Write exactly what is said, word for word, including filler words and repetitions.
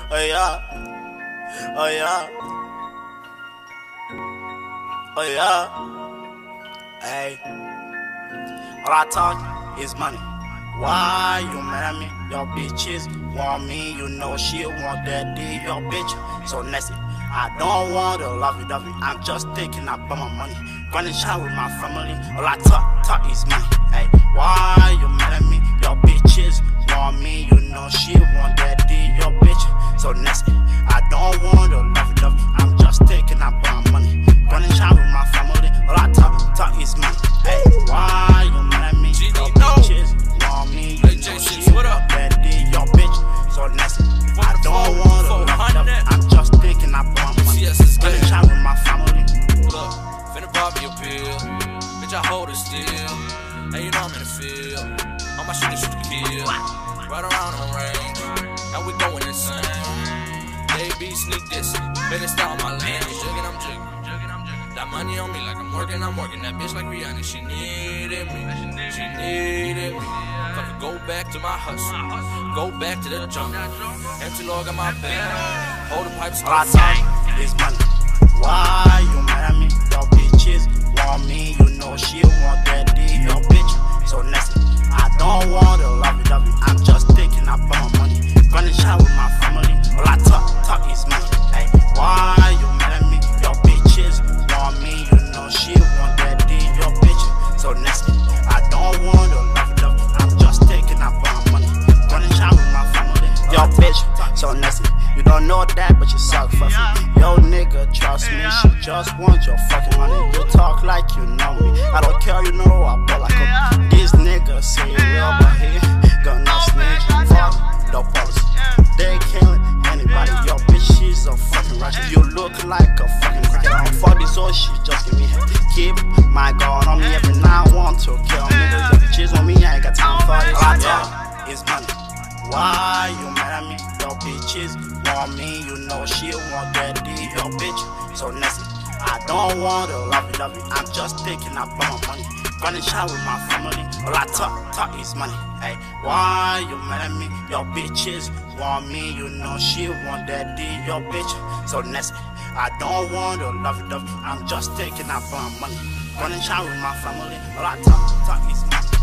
Oh yeah, oh yeah, oh yeah. Hey, all I talk is money. Why you mad at me? Your bitches want me, you know she want that D. Your bitch so nasty. I don't want to love you, love you. I'm just thinking about my money. Running shot with my family. All I talk, talk is money. Hey, why you mad at me? Your bitches want me, you know she want that D. Your bitch so nasty. I don't want to love you, love you. I'm just thinking about my money. Running shot with my family. All I talk, talk is money. Hey, why you mad at me? Your bitches want me, you know she want that D. Your bitch so nasty. I don't want to love you, love you. I'm just thinking about my money. Running shot with my family. Look, finna pop me a pill. Bitch, I hold it still. Hey, you know I'm in the field. All my shit is shoot to kill. Right around on range. Now we going insane. They be sneak this. Better style my lane. Jugging, I'm jugging. That money on me like I'm working, I'm working. That bitch like Rihanna, she needed me. She needed me. Fucking go back to my hustle. Go back to the jungle. Empty log on my back. Hold the pipes. All I talk is money. Why you mad at me? Your bitches want me, you know she want that D. Your bitch so nasty. I don't want to love you, love you. I'm just thinking about my money. Running shot with my family. All I talk, talk is money. Hey, why you mad at me? Your bitches want me, you know she want that D. Your bitch so nasty. I don't want to love you, love you. I'm just thinking about my money. Running shot with my family. Your bitch so nasty. You don't know that, but you suck for me. Yo nigga, trust me, she just wants your fucking money. You talk like you know me. I don't care, you know I ball like a. These niggas say real, but he gonna snitch. Fuck the policy. They killing anybody. Your bitch, she's a fucking ratchet. You look like a fucking cracker. Fuck this old shit, just give me head. Keep my gun on me every now I want to kill niggas. Your bitches on me, I ain't got time for this. All I talk is money. Why you mad at me? Your bitches want me, you know she want that D. Your bitch so nasty. I don't want to love you, love you. I'm just thinking about my money. Running shot with my family. All I talk, talk is money. Hey, why you mad at me? Your bitches want me, you know she want that D. Your bitch so nasty. I don't want to love you, love you. I'm just thinking about my money. Running shot with my family. All I talk, talk is money.